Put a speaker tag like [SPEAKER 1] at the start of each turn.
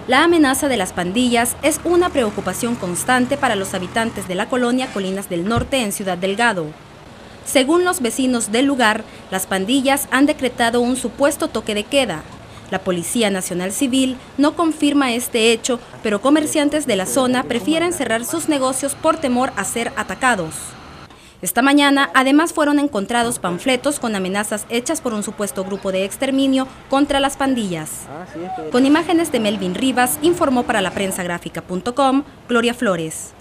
[SPEAKER 1] La amenaza de las pandillas es una preocupación constante para los habitantes de la colonia Colinas del Norte en Ciudad Delgado. Según los vecinos del lugar, las pandillas han decretado un supuesto toque de queda. La Policía Nacional Civil no confirma este hecho, pero comerciantes de la zona prefieren cerrar sus negocios por temor a ser atacados. Esta mañana, además, fueron encontrados panfletos con amenazas hechas por un supuesto grupo de exterminio contra las pandillas. Con imágenes de Melvin Rivas, informó para laprensagráfica.com, Gloria Flores.